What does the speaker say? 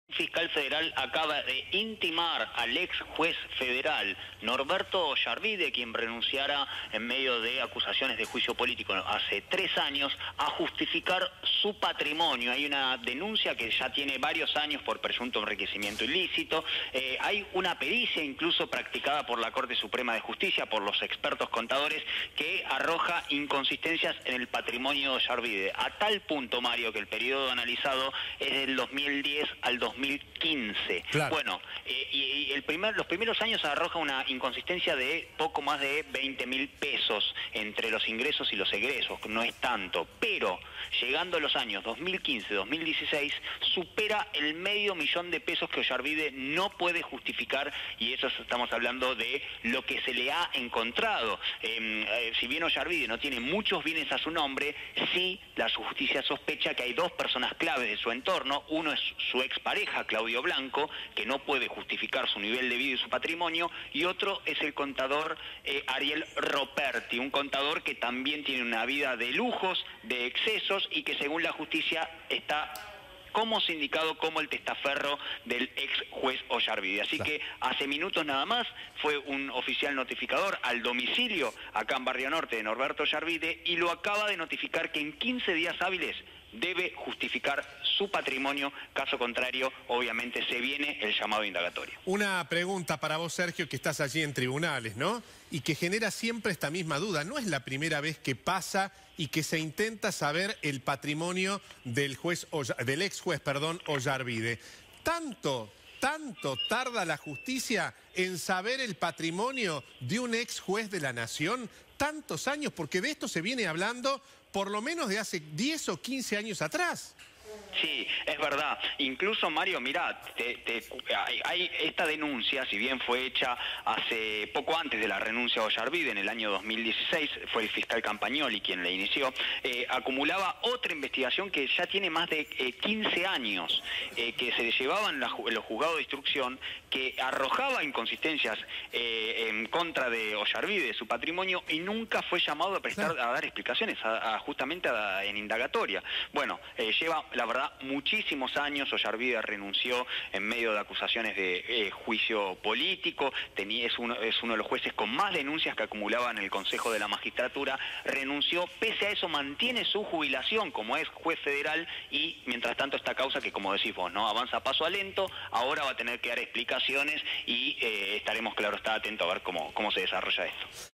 Fiscal federal acaba de intimar al ex juez federal Norberto Ollarvide, quien renunciara en medio de acusaciones de juicio político hace 3 años, a justificar su patrimonio. Hay una denuncia que ya tiene varios años por presunto enriquecimiento ilícito. Hay una pericia incluso practicada por la Corte Suprema de Justicia, por los expertos contadores, que arroja inconsistencias en el patrimonio de Ollarvide. A tal punto, Mario, que el periodo analizado es del 2010 al 2015. Claro. Bueno, los primeros años arroja una inconsistencia de poco más de 20.000 pesos entre los ingresos y los egresos, no es tanto, pero llegando a los años 2015-2016 supera el $500.000 de pesos que Ollarvide no puede justificar, y eso estamos hablando de lo que se le ha encontrado. Si bien Ollarvide no tiene muchos bienes a su nombre, sí la justicia sospecha que hay 2 personas claves de su entorno. Uno es su expareja, Claudio Blanco, que no puede justificar su nivel de vida y su patrimonio, y otro es el contador Ariel Roperti, un contador que también tiene una vida de lujos, de excesos, y que según la justicia está como sindicado como el testaferro del ex juez Ollarvide. Así que hace minutos nada más fue un oficial notificador al domicilio acá en Barrio Norte de Norberto Ollarvide, y lo acaba de notificar que en 15 días hábiles debe justificar su patrimonio. Caso contrario, obviamente se viene el llamado indagatorio. Una pregunta para vos, Sergio, que estás allí en tribunales, ¿no? Y que genera siempre esta misma duda. No es la primera vez que pasa y que se intenta saber el patrimonio del ex juez, Ollarvide. ¿Tanto tarda la justicia en saber el patrimonio de un ex juez de la Nación? ¿Tantos años? Porque de esto se viene hablando por lo menos de hace 10 o 15 años atrás. Sí, es verdad. Incluso, Mario, mirá, hay esta denuncia, si bien fue hecha hace poco antes de la renuncia de Ollarvide, en el año 2016, fue el fiscal Campagnoli quien la inició, acumulaba otra investigación que ya tiene más de 15 años, que se llevaba en los juzgados de instrucción, que arrojaba inconsistencias en contra de Ollarvide, de su patrimonio, y nunca fue llamado a dar explicaciones, justamente en indagatoria. Bueno, lleva, la verdad, muchísimos años. Ollarvide renunció en medio de acusaciones de juicio político. Es uno de los jueces con más denuncias que acumulaba en el Consejo de la Magistratura. Renunció, pese a eso mantiene su jubilación como es juez federal, y mientras tanto esta causa, que como decís vos, ¿no?, avanza a paso lento, ahora va a tener que dar explicaciones, y estaremos, claro está, atentos a ver cómo se desarrolla esto.